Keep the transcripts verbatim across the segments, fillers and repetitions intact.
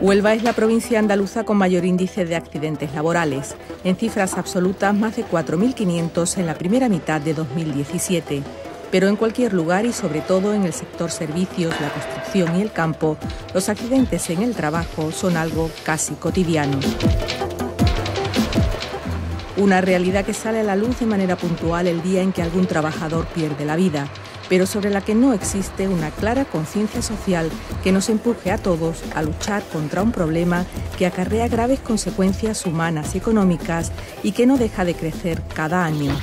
Huelva es la provincia andaluza con mayor índice de accidentes laborales. En cifras absolutas, más de cuatro mil quinientos en la primera mitad de dos mil diecisiete. Pero en cualquier lugar y sobre todo en el sector servicios, la construcción y el campo, los accidentes en el trabajo son algo casi cotidiano. Una realidad que sale a la luz de manera puntual el día en que algún trabajador pierde la vida, pero sobre la que no existe una clara conciencia social que nos empuje a todos a luchar contra un problema que acarrea graves consecuencias humanas y económicas y que no deja de crecer cada año.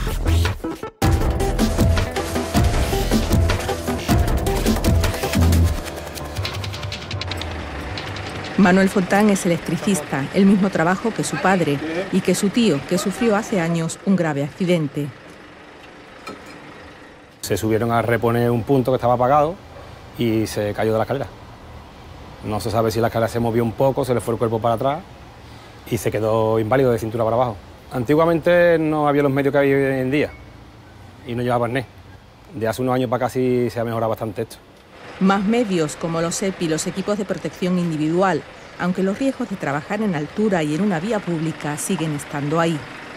Manuel Fontán es electricista, el mismo trabajo que su padre y que su tío, que sufrió hace años un grave accidente. Se subieron a reponer un punto que estaba apagado y se cayó de la escalera. No se sabe si la escalera se movió un poco, se le fue el cuerpo para atrás y se quedó inválido de cintura para abajo. Antiguamente no había los medios que hay hoy en día y no llevaba arnés. De hace unos años para acá sí se ha mejorado bastante esto. Más medios como los E P I, los equipos de protección individual, aunque los riesgos de trabajar en altura y en una vía pública siguen estando ahí.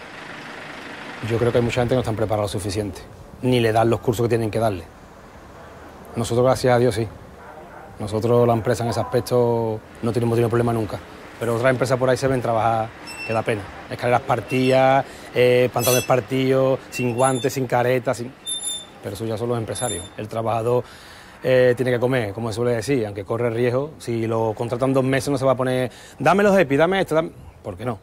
Yo creo que hay mucha gente que no están preparados lo suficiente, ni le dan los cursos que tienen que darle. Nosotros, gracias a Dios, sí. Nosotros, la empresa en ese aspecto, no tenemos tenido problema nunca. Pero otras empresas por ahí se ven trabajar que da pena. Escaleras partidas, eh, pantalones partidos, sin guantes, sin caretas, sin... pero eso ya son los empresarios. El trabajador eh, tiene que comer, como se suele decir, aunque corre riesgo. Si lo contratan dos meses no se va a poner, dame los E P I, dame esto, dame... ¿Por qué no?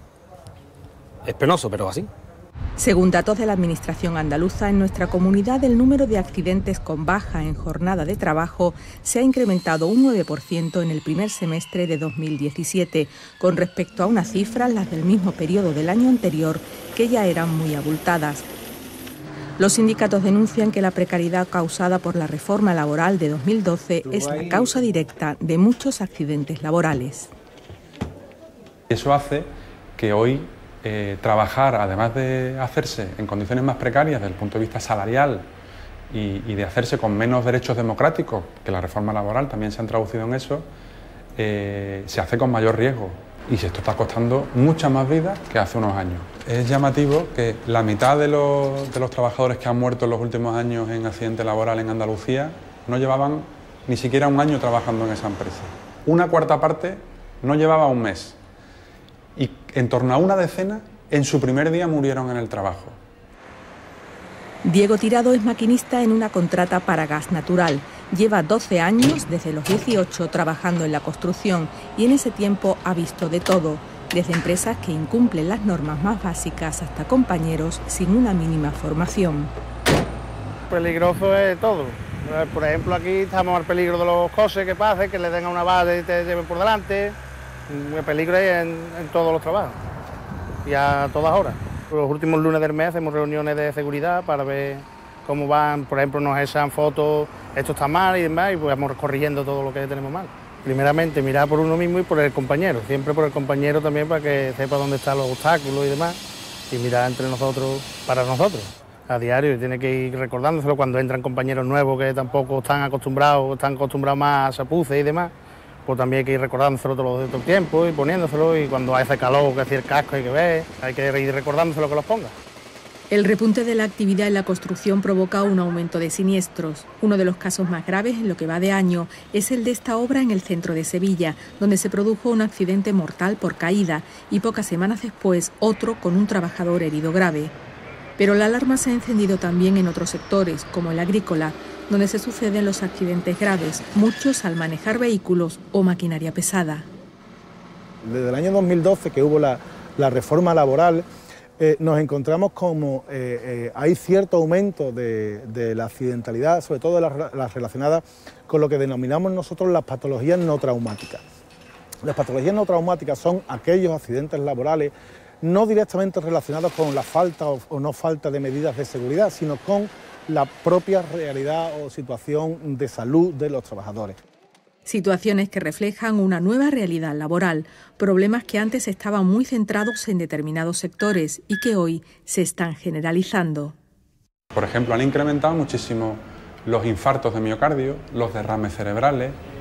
Es penoso, pero así. Según datos de la Administración andaluza, en nuestra comunidad el número de accidentes con baja en jornada de trabajo se ha incrementado un nueve por ciento en el primer semestre de dos mil diecisiete, con respecto a unas cifras, las del mismo periodo del año anterior, que ya eran muy abultadas. Los sindicatos denuncian que la precariedad causada por la reforma laboral de dos mil doce es la causa directa de muchos accidentes laborales. Eso hace que hoy Eh, trabajar, además de hacerse en condiciones más precarias desde el punto de vista salarial y, y de hacerse con menos derechos democráticos, que la reforma laboral también se han traducido en eso, eh, se hace con mayor riesgo. Y esto está costando muchas más vidas que hace unos años. Es llamativo que la mitad de los, de los trabajadores que han muerto en los últimos años en accidente laboral en Andalucía no llevaban ni siquiera un año trabajando en esa empresa. Una cuarta parte no llevaba un mes. Y en torno a una decena, en su primer día murieron en el trabajo. Diego Tirado es maquinista en una contrata para gas natural. Lleva doce años, desde los dieciocho, trabajando en la construcción y en ese tiempo ha visto de todo, desde empresas que incumplen las normas más básicas hasta compañeros sin una mínima formación. Peligroso es todo. Por ejemplo, aquí estamos al peligro de los coches que pasen, que le den a una base y te lleven por delante. El peligro es en, en todos los trabajos y a todas horas. Los últimos lunes del mes hacemos reuniones de seguridad para ver cómo van, por ejemplo, nos echan fotos, esto está mal y demás, y pues vamos corrigiendo todo lo que tenemos mal. Primeramente mirar por uno mismo y por el compañero, siempre por el compañero también para que sepa dónde están los obstáculos y demás, y mirar entre nosotros para nosotros. A diario y tiene que ir recordándoselo cuando entran compañeros nuevos que tampoco están acostumbrados, están acostumbrados más a chapuces y demás. Pues también hay que ir recordándoselo todo el tiempo y poniéndoselo, y cuando hace calor, que hace el casco hay que ver, hay que ir recordándoselo que los ponga. El repunte de la actividad en la construcción provoca un aumento de siniestros. Uno de los casos más graves en lo que va de año es el de esta obra en el centro de Sevilla, donde se produjo un accidente mortal por caída y pocas semanas después otro con un trabajador herido grave. Pero la alarma se ha encendido también en otros sectores, como el agrícola, donde se suceden los accidentes graves, muchos al manejar vehículos o maquinaria pesada. Desde el año dos mil doce, que hubo la, la reforma laboral, eh, nos encontramos como eh, eh, hay cierto aumento de, de la accidentalidad, sobre todo las la relacionadas con lo que denominamos nosotros las patologías no traumáticas. Las patologías no traumáticas son aquellos accidentes laborales no directamente relacionados con la falta o, o no falta de medidas de seguridad, sino con la propia realidad o situación de salud de los trabajadores. Situaciones que reflejan una nueva realidad laboral, problemas que antes estaban muy centrados en determinados sectores y que hoy se están generalizando. Por ejemplo, han incrementado muchísimo los infartos de miocardio, los derrames cerebrales,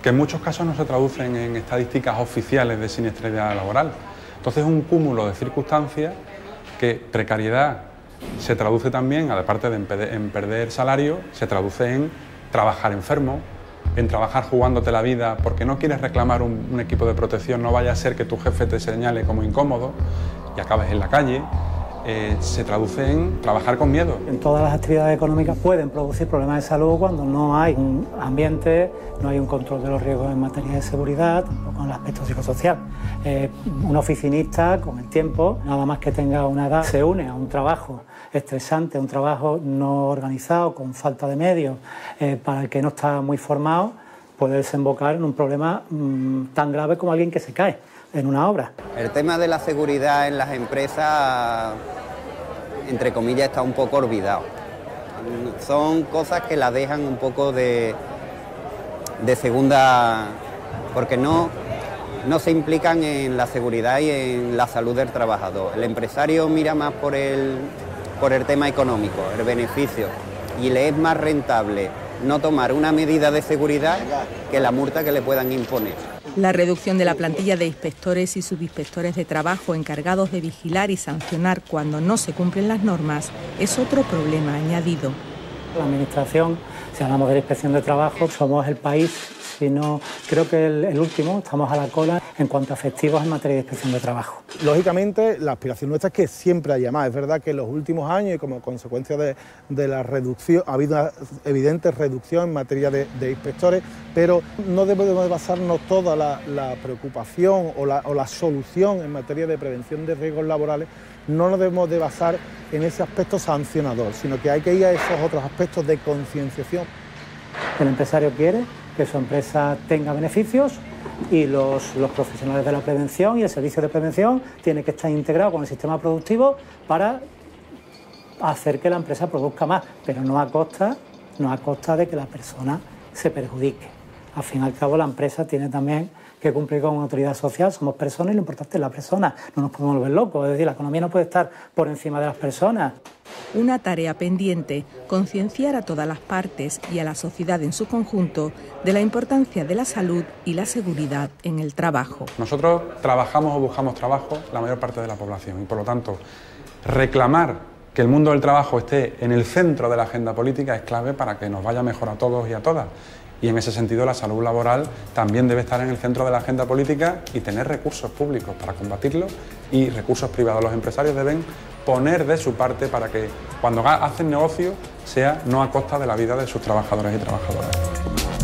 que en muchos casos no se traducen en estadísticas oficiales de siniestralidad laboral. Entonces es un cúmulo de circunstancias que precariedad se traduce también, aparte de en perder salario, se traduce en trabajar enfermo, en trabajar jugándote la vida porque no quieres reclamar un, un equipo de protección, no vaya a ser que tu jefe te señale como incómodo y acabes en la calle. Eh, se traduce en trabajar con miedo. En todas las actividades económicas pueden producir problemas de salud cuando no hay un ambiente, no hay un control de los riesgos en materia de seguridad, tampoco en el aspecto psicosocial. Eh, un oficinista, con el tiempo, nada más que tenga una edad, se une a un trabajo estresante, un trabajo no organizado, con falta de medios, eh, para el que no está muy formado, puede desembocar en un problema mmm, tan grave como alguien que se cae en una obra. El tema de la seguridad en las empresas, entre comillas, está un poco olvidado. Son cosas que la dejan un poco de, de segunda, porque no, no se implican en la seguridad y en la salud del trabajador. El empresario mira más por el, por el tema económico, el beneficio, y le es más rentable no tomar una medida de seguridad que la multa que le puedan imponer. La reducción de la plantilla de inspectores y subinspectores de trabajo encargados de vigilar y sancionar cuando no se cumplen las normas es otro problema añadido. La Administración, si hablamos de la inspección de trabajo, somos el país, si no, creo que el, el último, estamos a la cola en cuanto a efectivos en materia de inspección de trabajo. Lógicamente, la aspiración nuestra es que siempre haya más. Es verdad que en los últimos años y como consecuencia de, de la reducción, ha habido una evidente reducción en materia de, de inspectores, pero no debemos basarnos toda la, la preocupación o la, o la solución en materia de prevención de riesgos laborales, no nos debemos de basar en ese aspecto sancionador, sino que hay que ir a esos otros aspectos de concienciación. El empresario quiere que su empresa tenga beneficios y los, los profesionales de la prevención y el servicio de prevención tienen que estar integrados con el sistema productivo para hacer que la empresa produzca más, pero no a costa, no a costa de que la persona se perjudique. Al fin y al cabo, la empresa tiene también que cumplir con una autoridad social, somos personas y lo importante es la persona, no nos podemos volver locos, es decir, la economía no puede estar por encima de las personas. Una tarea pendiente, concienciar a todas las partes y a la sociedad en su conjunto de la importancia de la salud y la seguridad en el trabajo. Nosotros trabajamos o buscamos trabajo la mayor parte de la población y por lo tanto reclamar que el mundo del trabajo esté en el centro de la agenda política es clave para que nos vaya mejor a todos y a todas. Y en ese sentido la salud laboral también debe estar en el centro de la agenda política y tener recursos públicos para combatirlo y recursos privados. Los empresarios deben poner de su parte para que cuando hacen negocio sea no a costa de la vida de sus trabajadores y trabajadoras.